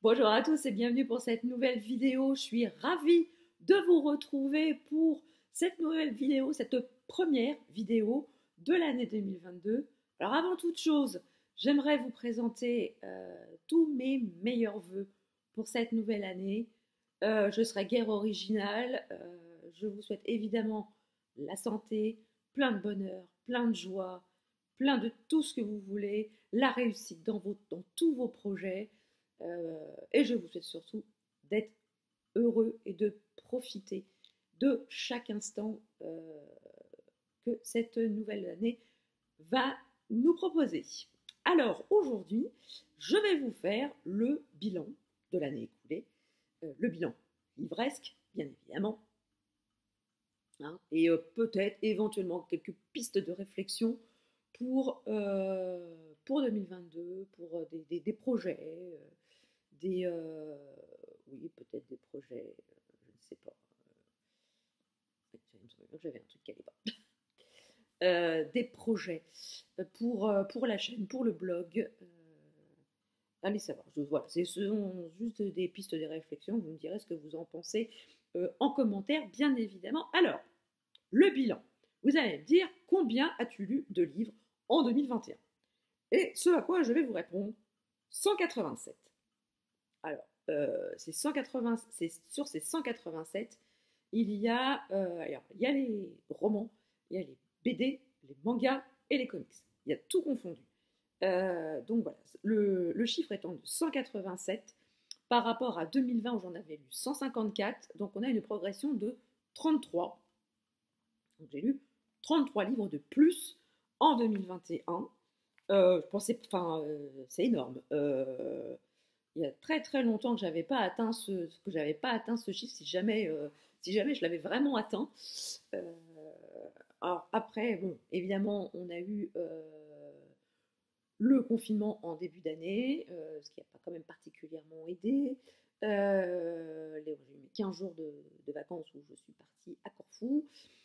Bonjour à tous et bienvenue pour cette nouvelle vidéo. Je suis ravie de vous retrouver pour cette nouvelle vidéo, cette première vidéo de l'année 2022. Alors avant toute chose, j'aimerais vous présenter tous mes meilleurs vœux pour cette nouvelle année. Je serai guère originale. Je vous souhaite évidemment la santé, plein de bonheur, plein de joie, plein de tout ce que vous voulez, la réussite dans tous vos projets. Et je vous souhaite surtout d'être heureux et de profiter de chaque instant que cette nouvelle année va nous proposer. Alors aujourd'hui, je vais vous faire le bilan de l'année écoulée, le bilan livresque, bien évidemment, hein, et peut-être éventuellement quelques pistes de réflexion pour 2022, pour des projets. Oui, peut-être des projets, je ne sais pas. Il me semblait que j'avais un truc qui n'allait pas. Des projets pour la chaîne, pour le blog. Allez savoir. Voilà, ce sont juste des pistes de réflexion. Vous me direz ce que vous en pensez en commentaire, bien évidemment. Alors, le bilan. Vous allez me dire combien as-tu lu de livres en 2021? Et ce à quoi je vais vous répondre, 187. Alors, c'est sur ces 187, il y a les romans, il y a les BD, les mangas et les comics. Il y a tout confondu. Donc voilà, le chiffre étant de 187 par rapport à 2020 où j'en avais lu 154, donc on a une progression de 33. Donc j'ai lu 33 livres de plus en 2021. Je pensais, c'est énorme. Il y a très très longtemps que j'avais pas atteint ce chiffre, si jamais je l'avais vraiment atteint. Alors après, bon, évidemment, on a eu le confinement en début d'année, ce qui n'a pas quand même particulièrement aidé. J'ai eu 15 jours de vacances où je suis partie à Corfou.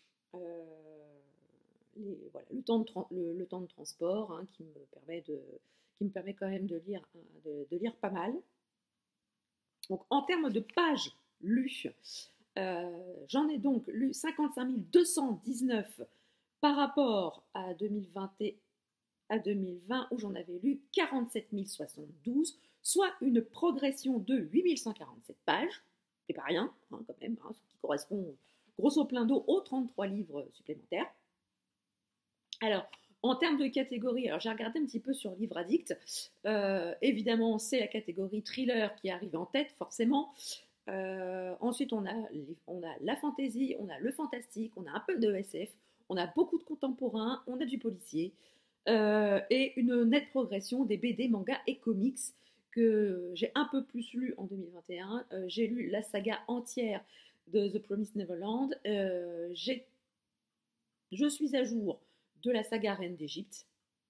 Voilà, le temps de transport, hein, qui me permet quand même de lire pas mal. Donc en termes de pages lues, j'en ai donc lu 55 219 par rapport à 2020 où j'en avais lu 47 072, soit une progression de 8 147 pages. C'est pas rien, hein, quand même, hein, ce qui correspond grosso plein aux 33 livres supplémentaires. Alors, en termes de catégorie, alors j'ai regardé un petit peu sur Livre Addict. Évidemment, c'est la catégorie thriller qui arrive en tête, forcément. Ensuite, on a la fantasy, on a le fantastique, on a un peu de SF, on a beaucoup de contemporain, on a du policier. Et une nette progression des BD, mangas et comics que j'ai un peu plus lu en 2021. J'ai lu la saga entière de The Promised Neverland. Je suis à jour de la saga Reine d'Égypte.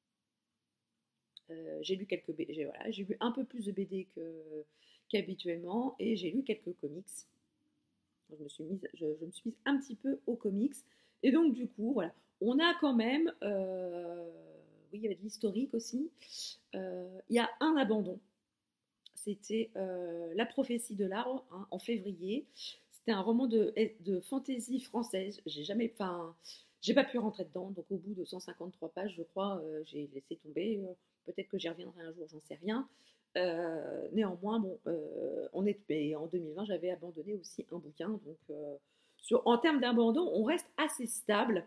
J'ai lu j'ai lu un peu plus de BD qu'habituellement et j'ai lu quelques comics. Je me suis mise un petit peu aux comics et donc du coup voilà, on a quand même, oui, il y avait de l'historique aussi. Il y a un abandon. C'était La prophétie de l'arbre, hein, en février. C'était un roman de fantasy française. J'ai pas pu rentrer dedans, donc au bout de 153 pages, je crois, j'ai laissé tomber. Peut-être que j'y reviendrai un jour, j'en sais rien. Néanmoins, bon, en 2020, j'avais abandonné aussi un bouquin. Donc, en termes d'abandon, on reste assez stable.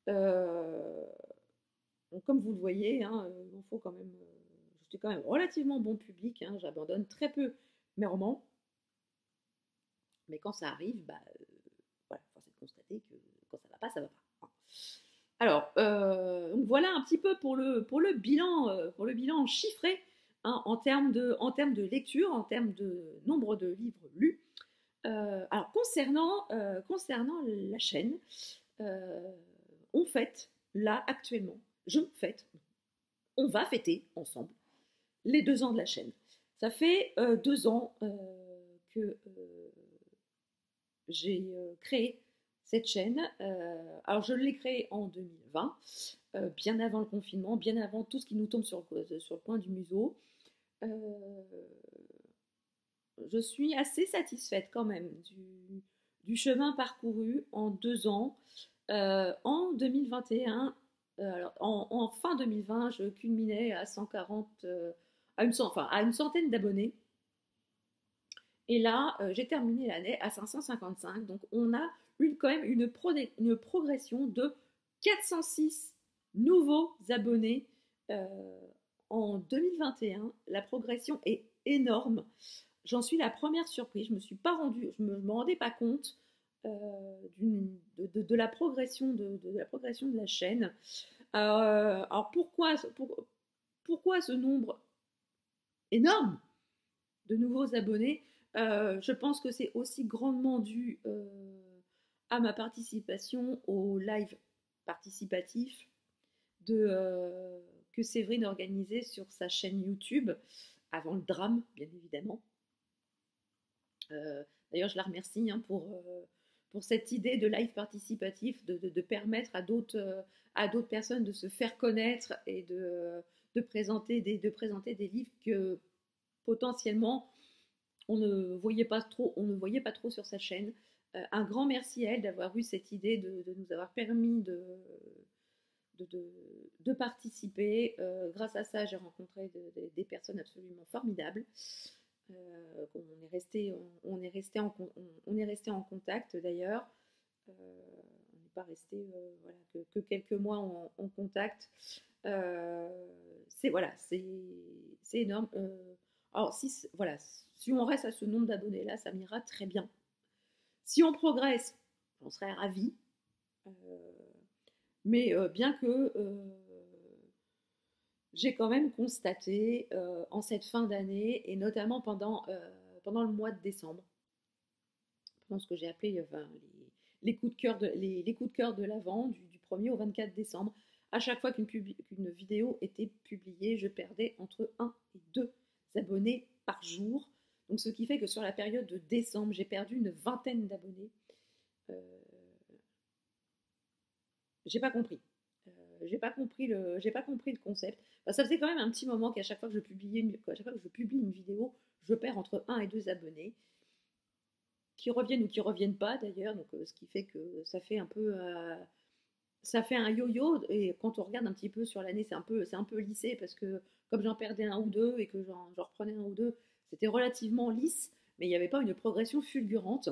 Donc, comme vous le voyez, hein, il faut quand même, je suis quand même relativement bon public. Hein, j'abandonne très peu mes romans. Mais quand ça arrive, voilà, force est de constater que quand ça va pas, ça va pas. Alors, donc voilà un petit peu pour le bilan chiffré, hein, en termes de lecture, en termes de nombre de livres lus. Alors concernant la chaîne, on fête là actuellement, on va fêter ensemble les 2 ans de la chaîne. Ça fait 2 ans que j'ai créé cette chaîne. Alors je l'ai créée en 2020, bien avant le confinement, bien avant tout ce qui nous tombe sur le coin du museau. je suis assez satisfaite quand même du chemin parcouru en 2 ans. En 2021, alors en fin 2020, je culminais à 140, à une centaine d'abonnés. Et là, j'ai terminé l'année à 555. Donc, on a eu quand même une progression de 406 nouveaux abonnés en 2021. La progression est énorme. J'en suis la première surprise. Je me rendais pas compte de la progression de la chaîne. Alors pourquoi ce nombre énorme de nouveaux abonnés? Je pense que c'est aussi grandement dû à ma participation au live participatif que Séverine organisait sur sa chaîne YouTube, avant le drame, bien évidemment. D'ailleurs, je la remercie hein, pour cette idée de live participatif, de permettre à d'autres personnes de se faire connaître et de présenter des livres que potentiellement on ne voyait pas trop sur sa chaîne. Un grand merci à elle d'avoir eu cette idée de nous avoir permis de participer. Grâce à ça, j'ai rencontré des personnes absolument formidables. On est resté en contact d'ailleurs. On n'est pas resté voilà, que quelques mois en contact. C'est énorme. Alors si on reste à ce nombre d'abonnés là, ça m'ira très bien. Si on progresse, j'en serais ravie. Mais bien que j'ai quand même constaté en cette fin d'année, et notamment pendant le mois de décembre, pendant ce que j'ai appelé les coups de cœur de l'Avent, du 1er au 24 décembre, à chaque fois qu'une vidéo était publiée, je perdais entre 1 et 2 abonnés par jour. Donc ce qui fait que sur la période de décembre, j'ai perdu une vingtaine d'abonnés. J'ai pas compris. J'ai pas compris le concept. Enfin, ça faisait quand même un petit moment qu'à chaque fois que je publie une vidéo, je perds entre 1 et 2 abonnés, qui reviennent ou qui reviennent pas d'ailleurs. Donc ce qui fait que ça fait un yo-yo, et quand on regarde un petit peu sur l'année, c'est un peu lissé, parce que comme j'en perdais un ou deux et que j'en reprenais un ou deux, c'était relativement lisse, mais il n'y avait pas une progression fulgurante.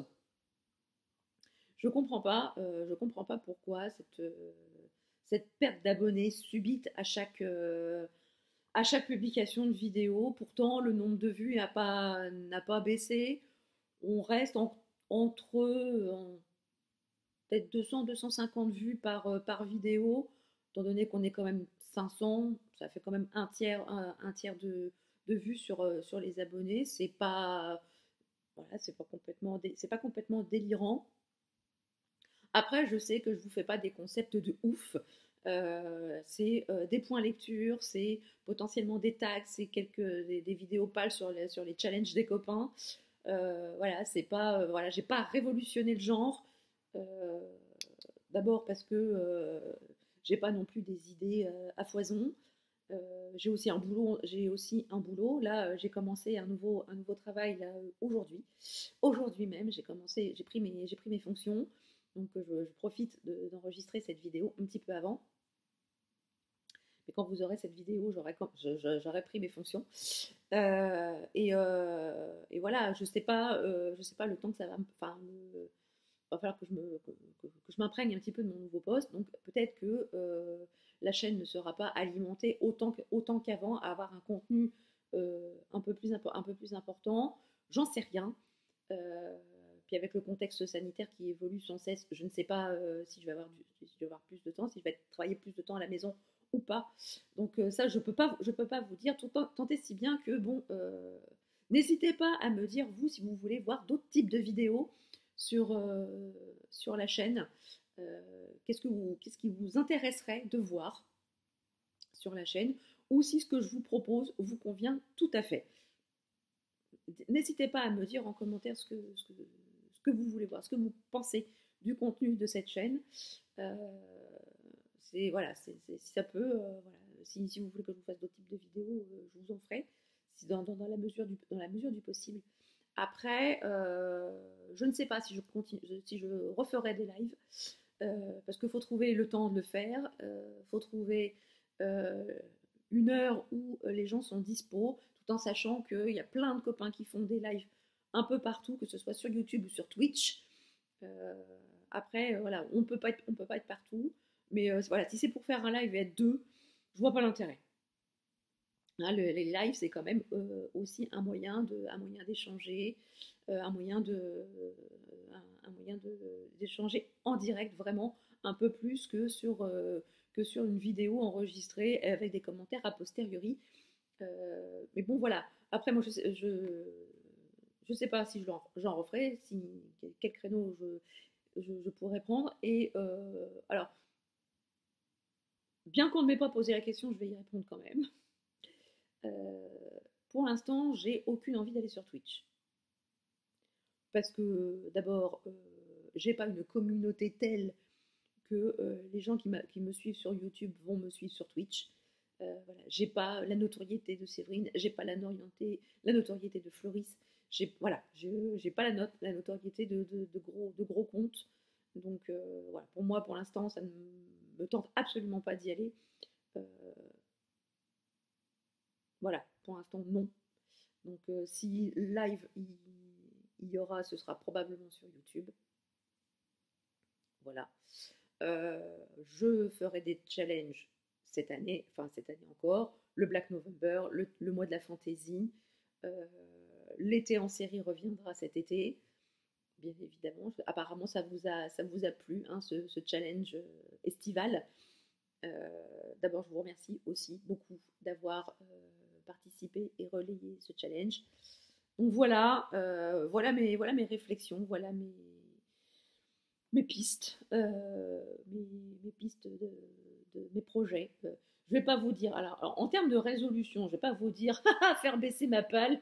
Je comprends pas pourquoi cette perte d'abonnés subite à chaque publication de vidéo. Pourtant, le nombre de vues n'a pas baissé. On reste entre peut-être 200-250 vues par vidéo, étant donné qu'on est quand même 500, ça fait quand même un tiers de vues sur les abonnés. C'est pas complètement délirant. Après, je sais que je vous fais pas des concepts de ouf. C'est des points lecture, c'est potentiellement des tags, c'est des vidéos pâles sur les challenges des copains. Voilà, c'est pas voilà, j'ai pas révolutionné le genre. Euh, D'abord parce que j'ai pas non plus des idées à foison. J'ai aussi un boulot. Là, j'ai commencé un nouveau travail là, aujourd'hui. Aujourd'hui même, j'ai pris mes fonctions. Donc je profite d'enregistrer cette vidéo un petit peu avant. Mais quand vous aurez cette vidéo, j'aurai pris mes fonctions. Et voilà, je sais pas le temps que ça va me. Enfin, il va falloir que je m'imprègne un petit peu de mon nouveau poste. Donc peut-être que la chaîne ne sera pas alimentée autant qu'avant, à avoir un contenu un peu plus important. J'en sais rien. Puis avec le contexte sanitaire qui évolue sans cesse, je ne sais pas si je vais avoir plus de temps, si je vais travailler plus de temps à la maison ou pas. Donc ça, je peux pas vous dire, tant et si bien que bon, n'hésitez pas à me dire vous si vous voulez voir d'autres types de vidéos sur la chaîne. Qu'est-ce qui vous intéresserait de voir sur la chaîne, ou si ce que je vous propose vous convient tout à fait. N'hésitez pas à me dire en commentaire ce que vous voulez voir, ce que vous pensez du contenu de cette chaîne. Si ça peut, voilà, si vous voulez que je vous fasse d'autres types de vidéos, je vous en ferai, dans la mesure du possible. Après, je ne sais pas si je continue, si je referai des lives, parce qu'il faut trouver le temps de le faire, faut trouver une heure où les gens sont dispo, tout en sachant qu'il y a plein de copains qui font des lives un peu partout, que ce soit sur YouTube ou sur Twitch. Après, voilà, on peut pas être partout, mais voilà, si c'est pour faire un live et être deux, je vois pas l'intérêt. Hein, les lives, c'est quand même aussi un moyen d'échanger, un moyen d'échanger en direct vraiment un peu plus que sur une vidéo enregistrée avec des commentaires a posteriori. Mais bon, voilà. Après, moi, je sais pas si j'en referai, quel créneau je pourrais prendre. Et alors, bien qu'on ne m'ait pas posé la question, je vais y répondre quand même. Pour l'instant, j'ai aucune envie d'aller sur Twitch. Parce que d'abord, j'ai pas une communauté telle que les gens qui me suivent sur YouTube vont me suivre sur Twitch. Voilà. J'ai pas la notoriété de Séverine, j'ai pas la notoriété de Floris, j'ai pas la notoriété de gros comptes. Donc voilà, pour moi, pour l'instant, ça ne me tente absolument pas d'y aller. Voilà, pour l'instant, non. Donc si live il y aura, ce sera probablement sur YouTube. Voilà. Je ferai des challenges cette année encore, le Black November, le mois de la fantaisie. L'été en série reviendra cet été, bien évidemment. Apparemment, ça vous a plu, hein, ce challenge estival. D'abord, je vous remercie aussi beaucoup d'avoir participé et relayé ce challenge. Donc voilà, voilà mes réflexions, voilà mes pistes, mes pistes mes projets. Je vais pas vous dire, alors en termes de résolution, je vais pas vous dire faire baisser ma palle,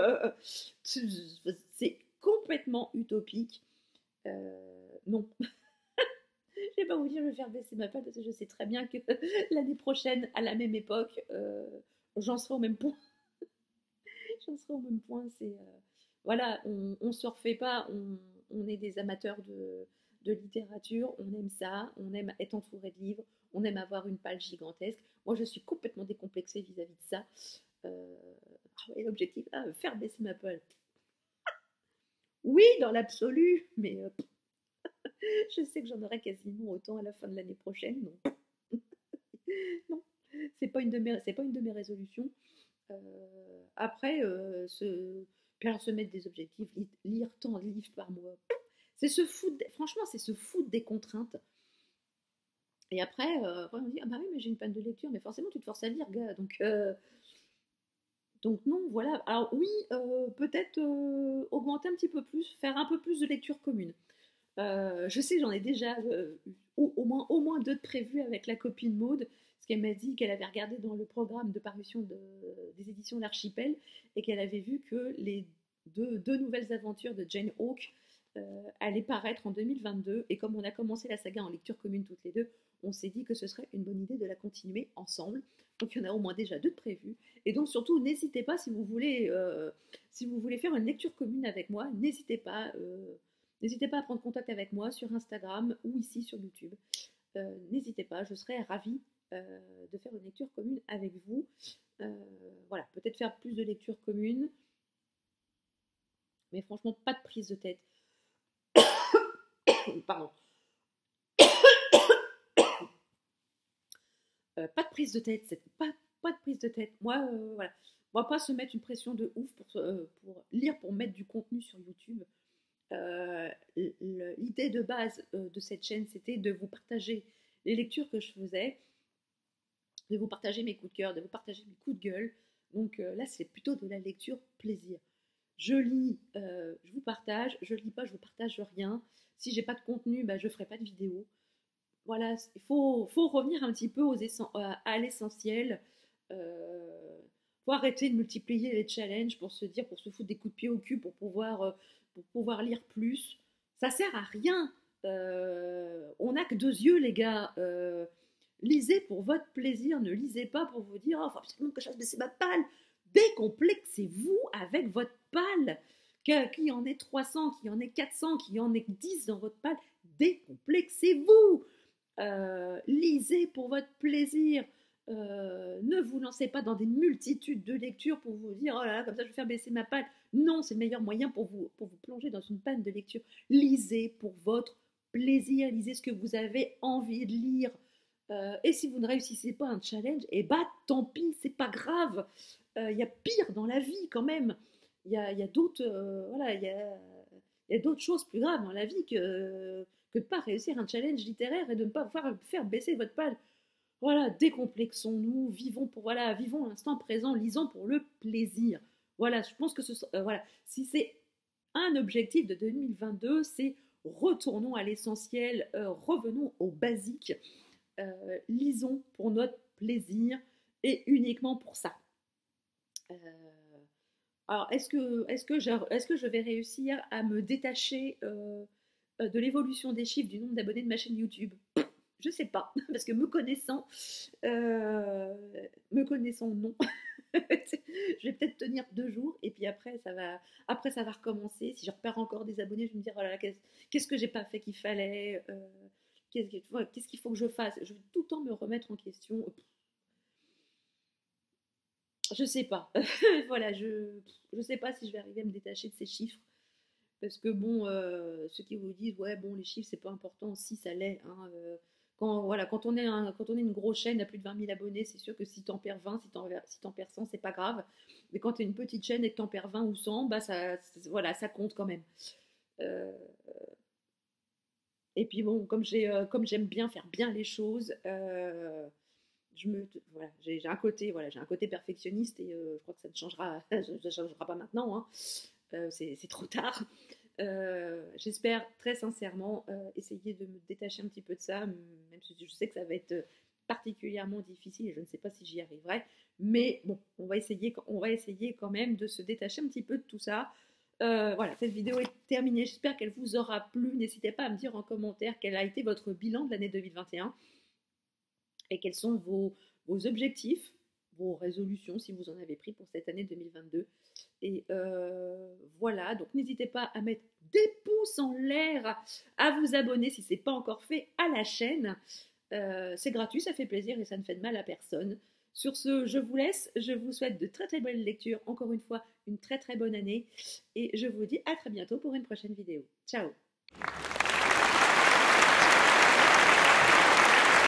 c'est complètement utopique. Non. Je vais pas vous dire je vais faire baisser ma palle parce que je sais très bien que l'année prochaine, à la même époque, j'en serai au même point. J'en serai au même point. C'est voilà, on se refait pas. On est des amateurs de littérature. On aime ça. On aime être entouré de livres. On aime avoir une palle gigantesque. Moi, je suis complètement décomplexée vis-à-vis de ça. Et l'objectif, faire baisser ma palle. Oui, dans l'absolu, mais je sais que j'en aurai quasiment autant à la fin de l'année prochaine. Non, non, c'est pas une de mes résolutions. Après, se mettre des objectifs, lire tant de livres par mois, franchement, c'est se foutre des contraintes. Et après, on me dit, ah bah oui, mais j'ai une panne de lecture, mais forcément, tu te forces à lire, gars. Donc non, voilà. Alors oui, peut-être augmenter un petit peu plus, faire un peu plus de lecture commune. Je sais, j'en ai déjà au moins deux de prévus avec la copine Maude, parce qu'elle m'a dit qu'elle avait regardé dans le programme de parution des éditions L'Archipel et qu'elle avait vu que les deux nouvelles aventures de Jane Auken allaient paraître en 2022. Et comme on a commencé la saga en lecture commune toutes les deux, on s'est dit que ce serait une bonne idée de la continuer ensemble. Donc il y en a au moins déjà deux de prévus. Et donc surtout, n'hésitez pas si vous voulez faire une lecture commune avec moi, n'hésitez pas. N'hésitez pas à prendre contact avec moi sur Instagram ou ici sur YouTube. N'hésitez pas, je serais ravie de faire une lecture commune avec vous. Voilà, peut-être faire plus de lectures communes, mais franchement, pas de prise de tête. Pardon. Pas de prise de tête, pas de prise de tête. Moi, voilà. On va pas se mettre une pression de ouf pour lire, pour mettre du contenu sur YouTube. L'idée de base de cette chaîne, c'était de vous partager les lectures que je faisais, de vous partager mes coups de cœur, de vous partager mes coups de gueule. Donc là, c'est plutôt de la lecture plaisir. Je lis, je vous partage, je lis pas, je vous partage rien. Si j'ai pas de contenu, bah, je ferai pas de vidéo. Voilà, il faut revenir un petit peu à l'essentiel. Faut arrêter de multiplier les challenges pour se foutre des coups de pied au cul pour pouvoir lire plus. Ça sert à rien. On n'a que deux yeux, les gars. Lisez pour votre plaisir, ne lisez pas pour vous dire, oh, faut absolument que je fasse baisser ma palle. Décomplexez-vous avec votre palle. qu'il y en ait 300, qu'il y en ait 400, qu'il y en ait 10 dans votre pal, décomplexez-vous. Lisez pour votre plaisir. Ne vous lancez pas dans des multitudes de lectures pour vous dire, oh là là, comme ça je vais faire baisser ma palle. Non, c'est le meilleur moyen pour vous plonger dans une panne de lecture. Lisez pour votre plaisir, lisez ce que vous avez envie de lire. Et si vous ne réussissez pas un challenge, eh bah tant pis, c'est pas grave. Il y a pire dans la vie quand même. Il y a d'autres, voilà, il y a d'autres choses plus graves dans la vie que de ne pas réussir un challenge littéraire et de ne pas faire baisser votre palle. Voilà, décomplexons-nous, vivons l'instant présent, lisons pour le plaisir. Voilà, je pense que voilà, si c'est un objectif de 2022, c'est retournons à l'essentiel, revenons aux basiques, lisons pour notre plaisir et uniquement pour ça. Alors, est-ce que je vais réussir à me détacher de l'évolution des chiffres du nombre d'abonnés de ma chaîne YouTube? Je sais pas, parce que me connaissant, non. Je vais peut-être tenir 2 jours et puis après ça va recommencer. Si je repère encore des abonnés, je vais me dire oh là là, qu'est-ce que j'ai pas fait qu'il fallait, qu'est-ce qu'il faut que je fasse. Je vais tout le temps me remettre en question. Je sais pas. Voilà, je sais pas si je vais arriver à me détacher de ces chiffres. Parce que bon, ceux qui vous disent ouais bon les chiffres c'est pas important, si ça l'est. Hein, quand on est une grosse chaîne à plus de 20 000 abonnés, c'est sûr que si t'en perds 20, si t'en perds 100, c'est pas grave. Mais quand t'es une petite chaîne et que t'en perds 20 ou 100, bah voilà, ça compte quand même. Et puis bon, comme j'aime bien faire bien les choses, voilà, j'ai un côté perfectionniste et je crois que ça ne changera, ça changera pas maintenant. Hein. C'est trop tard. J'espère très sincèrement essayer de me détacher un petit peu de ça, même si je sais que ça va être particulièrement difficile et je ne sais pas si j'y arriverai. Mais bon, on va essayer quand même de se détacher un petit peu de tout ça. Voilà, cette vidéo est terminée. J'espère qu'elle vous aura plu. N'hésitez pas à me dire en commentaire quel a été votre bilan de l'année 2021 et quels sont vos objectifs, vos résolutions si vous en avez pris pour cette année 2022. Et voilà, donc n'hésitez pas à mettre des pouces en l'air, à vous abonner si ce n'est pas encore fait à la chaîne. C'est gratuit, ça fait plaisir et ça ne fait de mal à personne. Sur ce, je vous laisse, je vous souhaite de très très bonnes lectures, encore une fois, une très très bonne année et je vous dis à très bientôt pour une prochaine vidéo. Ciao!